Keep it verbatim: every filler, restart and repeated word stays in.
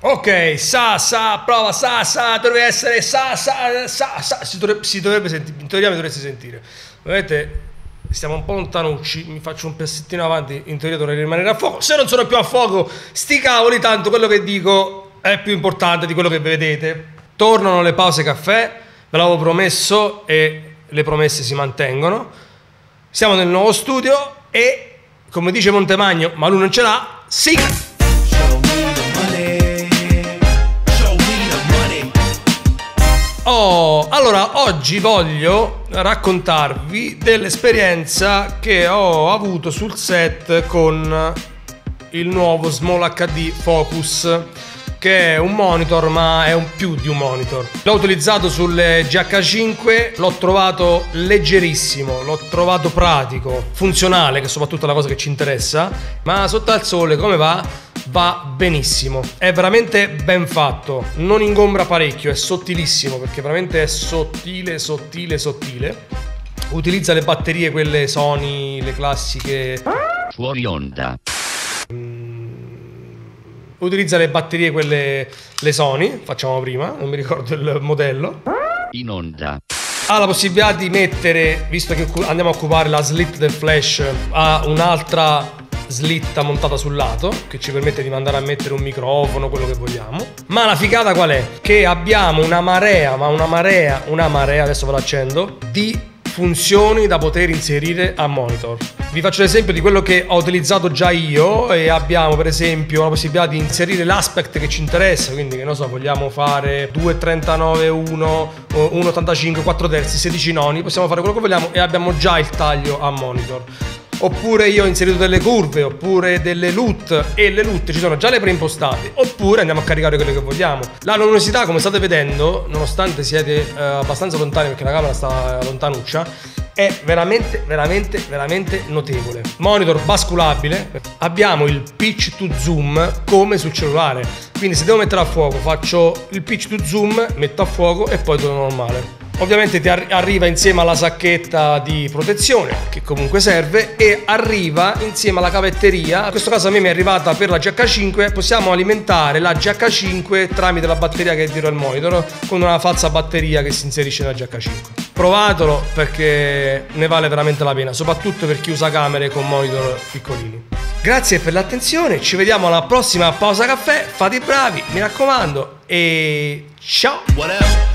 Ok, sa, sa, prova, sa, sa, dovrebbe essere, sa, sa, sa, sa, si dovrebbe, si dovrebbe sentire, in teoria mi dovresti sentire. Vedete, stiamo un po' lontanucci, mi faccio un passettino avanti, in teoria dovrei rimanere a fuoco. Se non sono più a fuoco, sti cavoli, tanto quello che dico è più importante di quello che vedete. Tornano le pause caffè, ve l'avevo promesso e le promesse si mantengono. Siamo nel nuovo studio e, come dice Montemagno, ma lui non ce l'ha, sigla! Oh, allora oggi voglio raccontarvi dell'esperienza che ho avuto sul set con il nuovo Small acca di Focus, che è un monitor, ma è un più di un monitor. L'ho utilizzato sulle G H cinque, l'ho trovato leggerissimo, l'ho trovato pratico, funzionale, che è soprattutto la cosa che ci interessa, ma sotto al sole come va? Va benissimo, è veramente ben fatto, non ingombra parecchio, è sottilissimo perché veramente è sottile, sottile, sottile. Utilizza le batterie, quelle Sony, le classiche fuori onda. Utilizza le batterie, quelle le Sony, facciamo prima, non mi ricordo il modello. In onda. Ha la possibilità di mettere, visto che andiamo a occupare la slit del flash, ha un'altra slitta montata sul lato che ci permette di andare a mettere un microfono, quello che vogliamo. Ma la figata qual è? Che abbiamo una marea, ma una marea, una marea, adesso ve lo accendo, di funzioni da poter inserire a monitor. Vi faccio l'esempio di quello che ho utilizzato già io e abbiamo per esempio la possibilità di inserire l'aspect che ci interessa, quindi che non so, vogliamo fare due trentanove uno, uno ottantacinque, quattro terzi, sedici noni, possiamo fare quello che vogliamo e abbiamo già il taglio a monitor. Oppure io ho inserito delle curve, oppure delle L U T, e le L U T ci sono già le preimpostate, oppure andiamo a caricare quelle che vogliamo. La luminosità, come state vedendo, nonostante siete eh, abbastanza lontani perché la camera sta lontanuccia, è veramente, veramente, veramente notevole. Monitor basculabile, abbiamo il pitch to zoom come sul cellulare, quindi se devo mettere a fuoco faccio il pitch to zoom, metto a fuoco e poi torno normale. Ovviamente ti arri- arriva insieme alla sacchetta di protezione, che comunque serve, e arriva insieme alla cavetteria. In questo caso a me mi è arrivata per la G H cinque, possiamo alimentare la G H cinque tramite la batteria che è dietro al monitor, con una falsa batteria che si inserisce nella G H cinque. Provatelo perché ne vale veramente la pena, soprattutto per chi usa camere con monitor piccolini. Grazie per l'attenzione, ci vediamo alla prossima pausa caffè, fate i bravi, mi raccomando, e ciao!